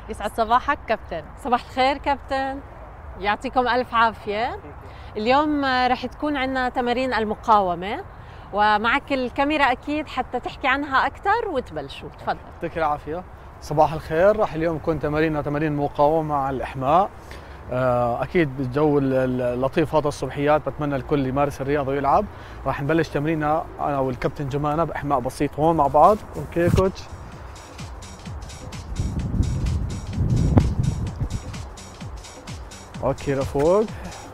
يسعد صباحك كابتن. صباح الخير كابتن، يعطيكم ألف عافية. اليوم رح تكون عندنا تمارين المقاومة، ومعك الكاميرا أكيد حتى تحكي عنها أكثر وتبلشوا. تفضل. يعطيك العافية. صباح الخير. راح اليوم يكون تمارين مقاومة مع الإحماء. أكيد بالجو اللطيف هذا الصبحيات بتمنى الكل يمارس الرياضة ويلعب. راح نبلش تمريننا أنا والكابتن جمانة بإحماء بسيط هون مع بعض. أوكي كوتش. أوكي لفوق.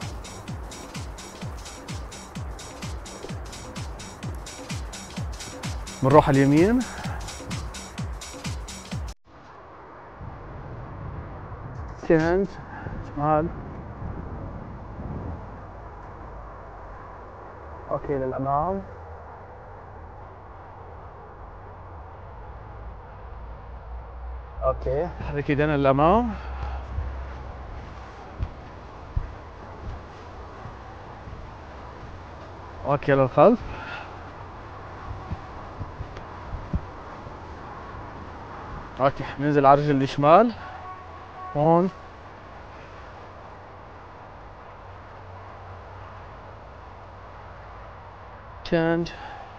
بنروح على اليمين. تشينج شمال. اوكي للامام. اوكي حرك ايدينا للامام. اوكي للخلف. اوكي ننزل على الرجل الشمال هون. تشينج.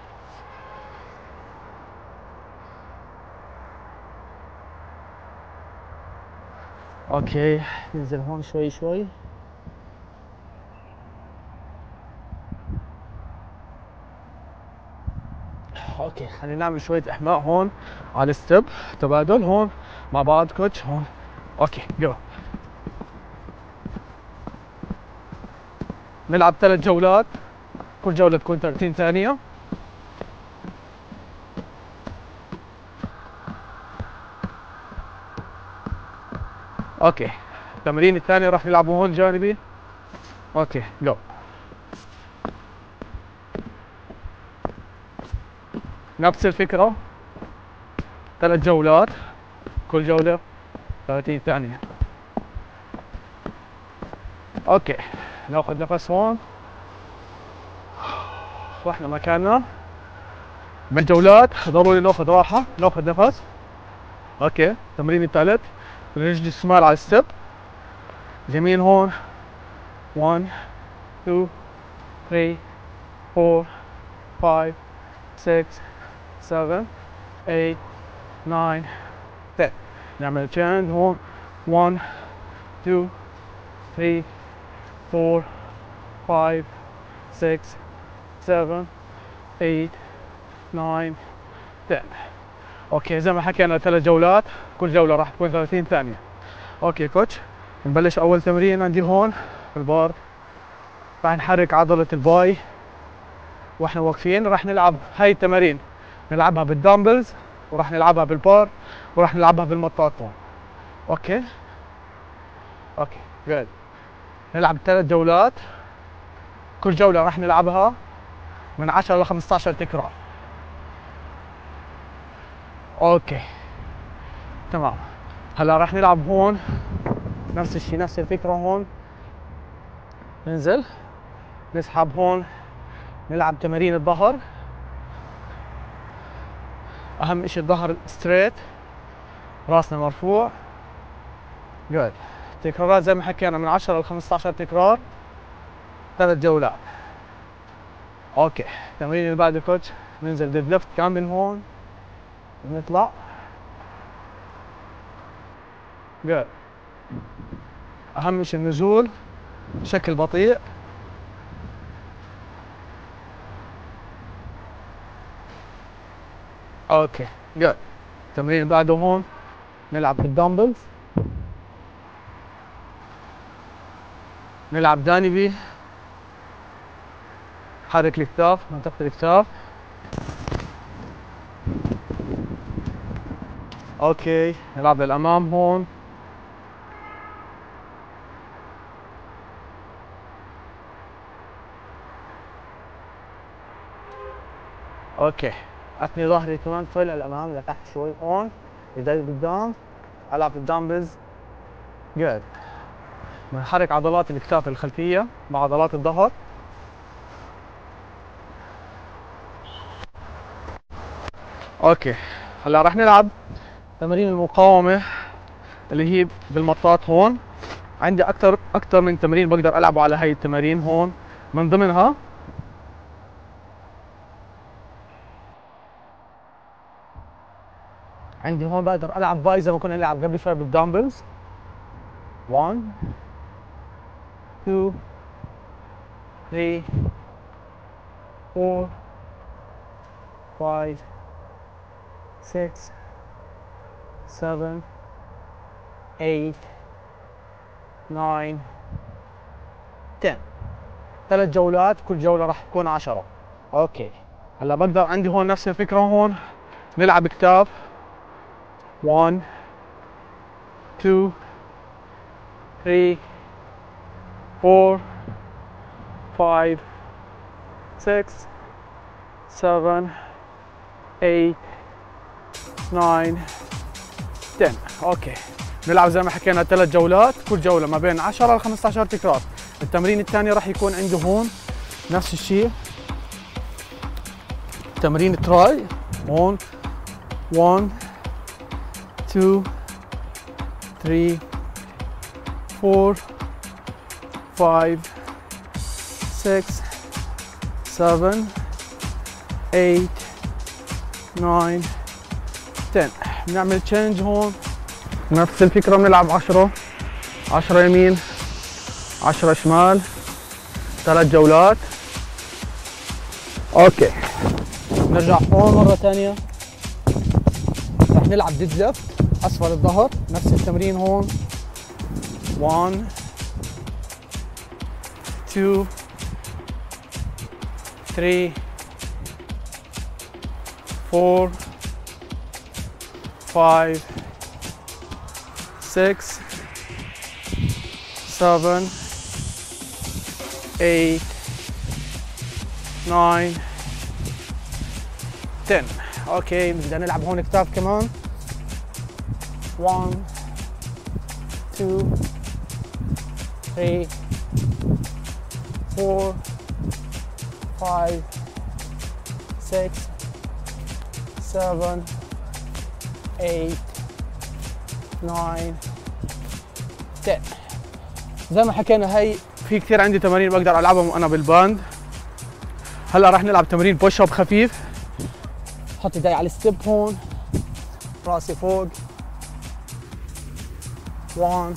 اوكي ننزل هون شوي شوي. اوكي خلينا نعمل شوية احماء هون على الستب تبادل هون مع بعض كوتش هون. اوكي جو. نلعب 3 جولات، كل جولة تكون 30 ثانية. اوكي التمرين الثاني راح نلعبه هون جانبي. اوكي جو. نفس الفكرة 3 جولات، كل جولة 30 ثانية. اوكي ناخذ نفس هون. رحنا مكاننا. بالجولات ضروري ناخذ راحة، ناخذ نفس. اوكي التمرين الثالث الرجل الشمال على الستب، اليمين هون 1 2 3 4 5 6 7 8 9 10. نعمل تشينج هون 1 2 3 4 5 6 7 8 9 10. اوكي زي ما حكينا 3 جولات، كل جولة راح تكون 30 ثانية. اوكي كوتش نبلش اول تمرين عندي هون في البار. راح نحرك عضلة الباي واحنا واقفين. راح نلعب هاي التمارين، نلعبها بالدامبلز وراح نلعبها بالبار وراح نلعبها بالمطاط هون. اوكي اوكي جود. نلعب 3 جولات، كل جولة راح نلعبها من 10 ل 15 تكرار. اوكي تمام. هلا راح نلعب هون نفس الشيء، نفس الفكرة هون. ننزل نسحب هون، نلعب تمارين الظهر. اهم شيء الظهر ستريت، راسنا مرفوع. جود. تكرارات زي ما حكينا من 10 ل 15 تكرار، 3 جولات. اوكي التمرين اللي بعده كوتش ننزل ديد ليفت كامل هون، نطلع. جود. اهم شيء النزول بشكل بطيء. اوكي جود. التمرين اللي بعده هون نلعب بالدمبلز، نلعب جانبي، حرك الكتاف، منطقة الكتاف. اوكي نلعب للامام هون. اوكي اثني ظهري كمان طلع للامام لتحت شوي هون، ايدي قدام، العب الدمبلز. جود. بنحرك عضلات الكتاف الخلفية مع عضلات الظهر. اوكي هلا راح نلعب تمارين المقاومة اللي هي بالمطاط هون. عندي اكثر من تمرين بقدر العبه على هاي التمارين هون، من ضمنها عندي هون بقدر العب باي زي ما كنا نلعب قبل شوي بالدمبلز. 1 2 3 4 5 6 7 8 9 10. 3 جولات، كل جولة راح تكون 10. اوكي هلا بقدر عندي هون نفس الفكرة، هون نلعب كتاف. 1 2 3 4 5 6 7 8 9 10. اوكي نلعب زي ما حكينا 3 جولات، كل جولة ما بين 10 ل 15 تكرار. التمرين الثاني راح يكون عنده هون نفس الشيء، تمرين تراي. هون 1 2 3 4 5 6 7 8 9 10. بنعمل تشينج هون نفس الفكرة، بنلعب 10 يمين 10 شمال، 3 جولات. اوكي نرجع هون مرة ثانية، رح نلعب ديد ليفت اسفل الظهر، نفس التمرين هون. 1 2 3 4 5 6 7 8 9 10. اوكي بدنا نلعب هون كتاف كمان. 1 2 3 4 5 6 7 8 9 10. زي ما حكينا هي في كثير عندي تمارين بقدر العبهم وانا بالباند. هلا راح نلعب تمرين بوش اب خفيف. حط ايدي على الستيب هون، راسي فوق. 1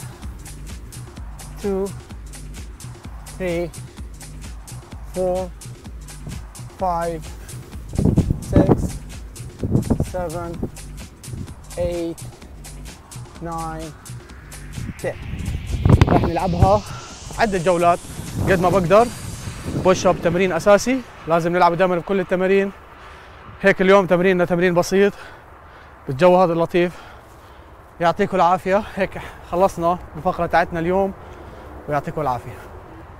2 3 4 5 6 7 8 9 10. راح نلعبها عدة جولات قد ما بقدر. بوش اب تمرين اساسي لازم نلعبه دائما بكل التمارين. هيك اليوم تمريننا تمرين بسيط بالجو هذا اللطيف. يعطيكم العافية. هيك خلصنا الفقرة تاعتنا اليوم ويعطيكم العافية.